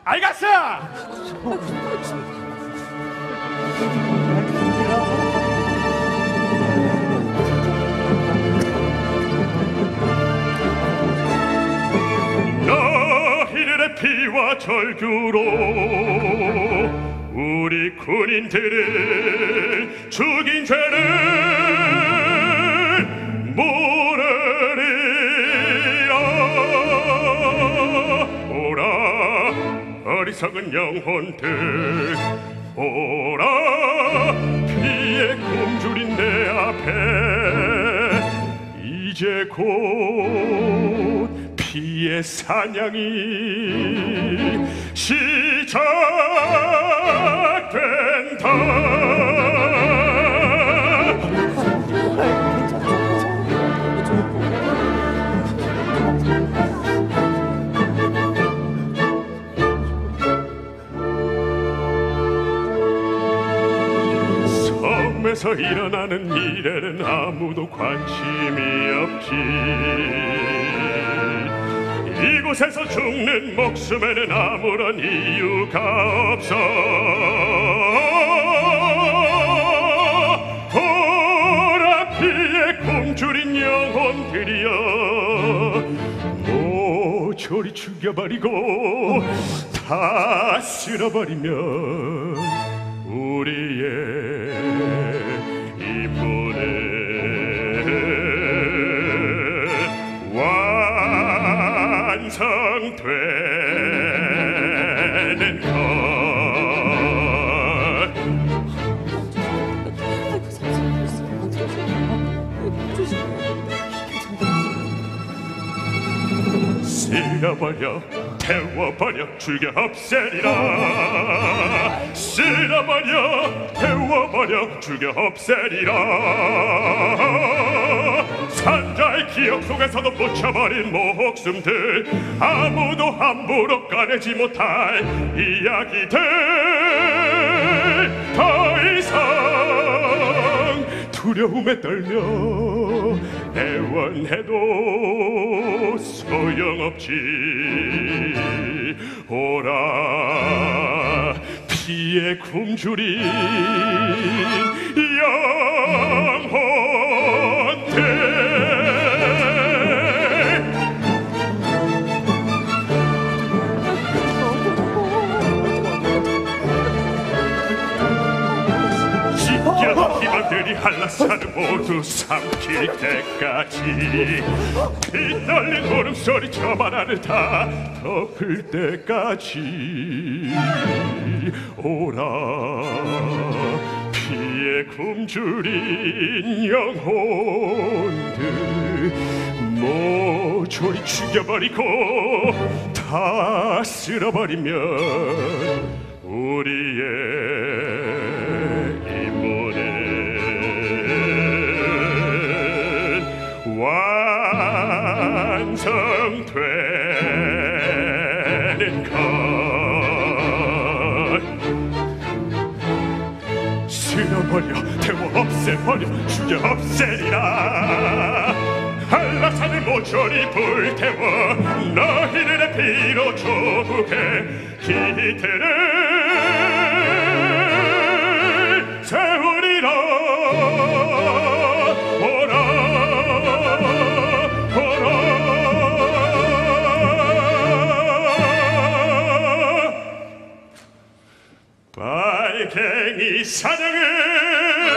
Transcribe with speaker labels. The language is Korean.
Speaker 1: 알겠어.
Speaker 2: 너희들의 피와 절규로 우리 군인들을 죽인 죄를 물으리라. 오라 어리석은 영혼들, 오라 피의 굶주린 내 앞에. 이제 곧 피의 사냥이 시작된다. 섬에서 일어나는 일에는 아무도 관심이 없지. 이곳에서 죽는 목숨에는 아무런 이유가 없어. 오라 피에 굶주린 영혼들이여, 모조리 죽여버리고 다 쓸어버리면 우리의 임무는 완성되는 것. 쓸어버려 태워버려 죽여 없애리라. 쓸어버려 태워버려 죽여 없애리라. 산자의 기억 속에서도 묻혀버린 목숨들, 아무도 함부로 꺼내지 못할 이야기들, 더 이상 두려움에 떨며 애원해도 소용없지. 오라 피에 굶주린 영혼들. 희망들이 한라산을 모두 삼킬 때까지, 빗날린 울음소리 저만 하늘 다 덮을 때까지. 오라 피에 굶주린 영혼들, 모조리 죽여버리고 다 쓸어버리면 우리의 완성되는 것. 쓸어버려 태워 없애버려 죽여 없애리라. 한라산을 모조리 불태워 너희들의 피로 조국의 기틀을 세우리라. 빨갱이 사냥을